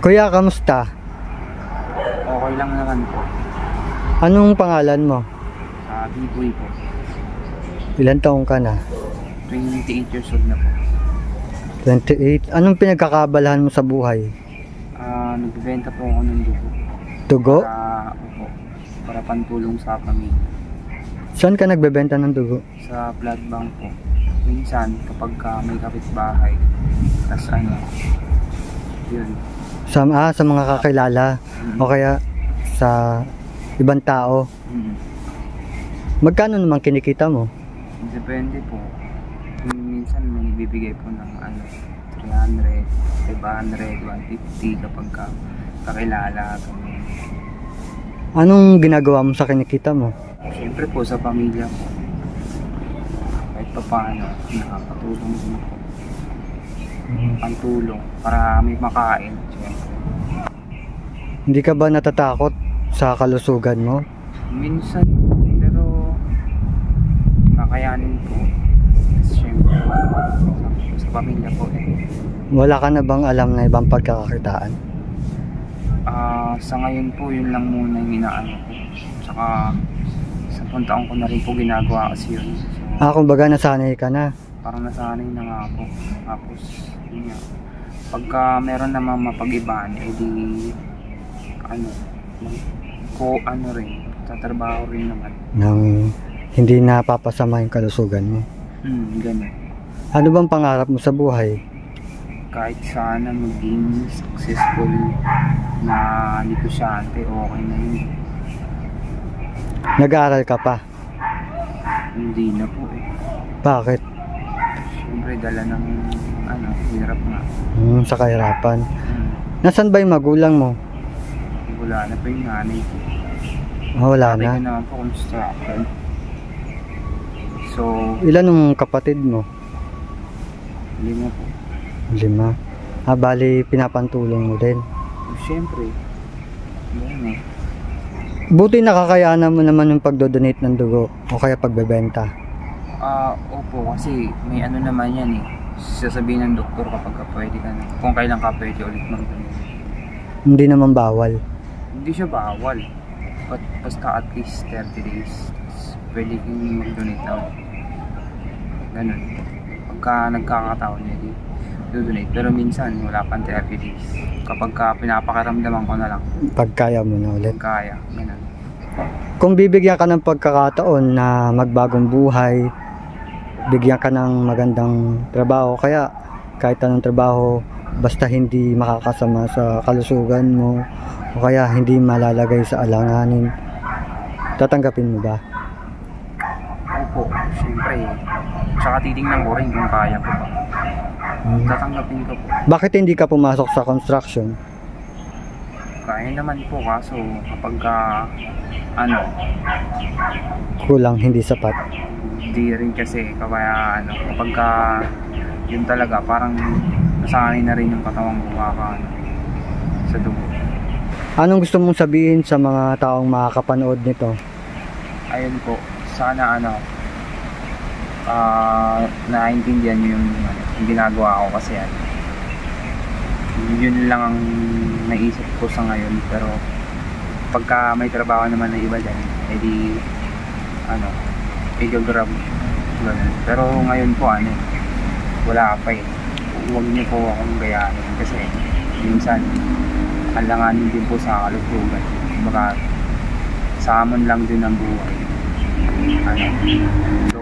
Kuya, kamusta? Okay lang naman po. Anong pangalan mo? B-boy po. Ilan taong ka na? 28 years old na po. 28. Anong pinagkakabalahan mo sa buhay? Nagbibenta po ako ng dugo. Dugo? Para pantulong sa pamilya. Saan ka nagbebenta ng dugo? Sa blood bank po. Minsan, kapag may kapitbahay, tas yun. Sa mga kakilala o kaya sa ibang tao. Magkano naman kinikita mo? Depende po. Minsan may nagbibigay po ng 300, 500, 150 kapag kakilala. Anong ginagawa mo sa kinikita mo? Siyempre po sa pamilya ko. Kahit pa paano, nakakatulong din po. Pantulong para may makain. Siyempre. Hindi ka ba natatakot sa kalusugan mo? Minsan, pero kakayanin po. Siyempre, sa pamilya po Wala ka na bang alam na ibang pagkakakitaan? Sa ngayon po, yun lang muna yung inaano ko. Saka, sa taon ko na rin po ginagawa kasi yun. So, kumbaga nasanay ka na. parang nasanay na nga po. Tapos, yun nga. Pagka meron naman mapag-ibaan, edi, rin, tatrabaho rin naman. Nang hindi napapasama yung kalusugan mo. Ganun. Ano bang pangarap mo sa buhay? Kahit sana maging successful na negosyante, okay na yun. Nag-aaral ka pa? Hindi na po Bakit? Siyempre dala ng hirap nga. Sa kahirapan. Nasaan ba yung magulang mo? Wala na po yung nanay ko. Wala Tatay na. ko naman po construction. So, Ilan ang kapatid mo? 5 po. 5. Bali pinapantulong mo din. Siyempre, Buti nakakayanan mo naman yung pagdodonate ng dugo o kaya pagbebenta. Opo, kasi may naman yan sasabihin ng doktor kapag pwede ka na. Kung kailan ka pwede ulit mag-donate. Hindi naman bawal. Hindi siya bawal. Basta at least 30 days. Pwede kang mag-donate na ulit. Ganun. Pagka nagkakataon niya, do-donate. Pero minsan, wala pang 30 days. Kapag pinapakaramdaman ko na lang. Pagkaya mo na ulit. Kaya, ganun. Kung bibigyan ka ng pagkakataon na magbagong buhay, bigyan ka ng magandang trabaho, kaya kahit anong trabaho, basta hindi makakasama sa kalusugan mo, o kaya hindi malalagay sa alanganin, tatanggapin mo ba? Opo, siyempre. Tsaka titingnan ko rin kung kaya ko ba. Tatanggapin ko po. Bakit hindi ka pumasok sa construction? Kaya naman po, kaso kapag Kulang, hindi sapat. di rin kasi kaya kapag yun talaga parang nasanay na rin yung katawang bukaka sa dugo. Anong gusto mong sabihin sa mga taong makakapanood nito? Ayun po, sana naintindihan nyo yung ginagawa ko kasi yun lang ang naisip ko sa ngayon. Pero pagka may trabaho naman na iba dyan, edi i-grab ganun. Pero ngayon po wala pa huwag niyo po akong gayahin kasi minsan alanganin din po sa kalusugan. Baka sa amon lang din ang buhay.